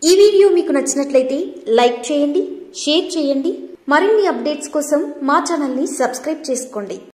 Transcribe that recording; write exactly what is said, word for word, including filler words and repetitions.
ఈ వీడియో మీకు నచ్చినట్లయితే లైక్ చేయండి, షేర్ చేయండి. మరిన్ని అప్డేట్స్ కోసం మా ఛానల్ ని సబ్స్క్రైబ్ చేసుకోండి.